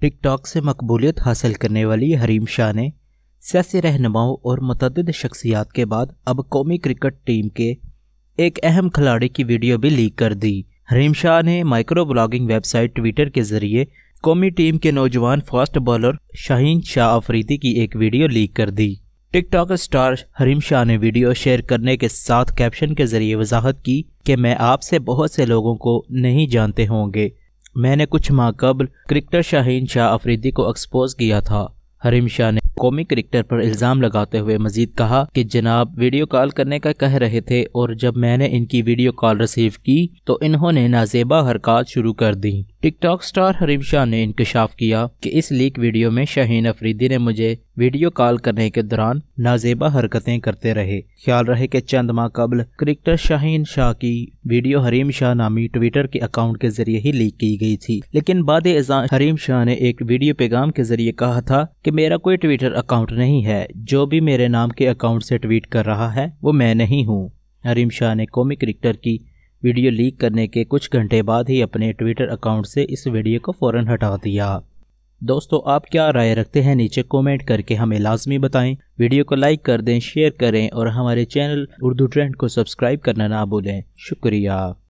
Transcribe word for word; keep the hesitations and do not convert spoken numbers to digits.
TikTok से मकबूलियत हासिल करने वाली हरीम शाह ने सियासी रहनुमाओं और मुतअद्दिद शख्सियात के बाद अब कौमी क्रिकेट टीम के एक अहम खिलाड़ी की वीडियो भी लीक कर दी। हरीम शाह ने माइक्रो ब्लॉगिंग वेबसाइट ट्विटर के जरिए कौमी टीम के नौजवान फास्ट बॉलर शाहीन शाह अफरीदी की एक वीडियो लीक कर दी। टिकटॉक स्टार हरीम शाह ने वीडियो शेयर करने के साथ कैप्शन के जरिए वजाहत की कि मैं आपसे बहुत से लोगों को नहीं जानते होंगे, मैंने कुछ माह कबल क्रिकेटर शाहीन शाह अफरीदी को एक्सपोज किया था। हरीम शाह ने कौमी क्रिकेटर पर इल्ज़ाम लगाते हुए मजीद कहा कि जनाब वीडियो कॉल करने का कह रहे थे और जब मैंने इनकी वीडियो कॉल रिसीव की तो इन्होंने नाजेबा हरकत शुरू कर दी। टिकटॉक स्टार हरीम शाह ने इंकशाफ किया कि इस लीक वीडियो में शाहीन अफरीदी ने मुझे वीडियो कॉल करने के दौरान नाजेबा हरकतें करते रहे। ख्याल रहे कि चंद माह कबल क्रिकेटर शाहीन शाह की वीडियो हरीम शाह नामी ट्विटर के अकाउंट के जरिए ही लीक की गई थी, लेकिन बाद इज़ान हरीम शाह ने एक वीडियो पैगाम के जरिए कहा था कि मेरा कोई ट्विटर अकाउंट नहीं है, जो भी मेरे नाम के अकाउंट से ट्वीट कर रहा है वो मैं नहीं हूँ। हरीम शाह ने कौमी क्रिकेटर की वीडियो लीक करने के कुछ घंटे बाद ही अपने ट्विटर अकाउंट से इस वीडियो को फौरन हटा दिया। दोस्तों, आप क्या राय रखते हैं नीचे कमेंट करके हमें लाजमी बताएं। वीडियो को लाइक कर दें, शेयर करें और हमारे चैनल उर्दू ट्रेंड को सब्सक्राइब करना ना भूलें। शुक्रिया।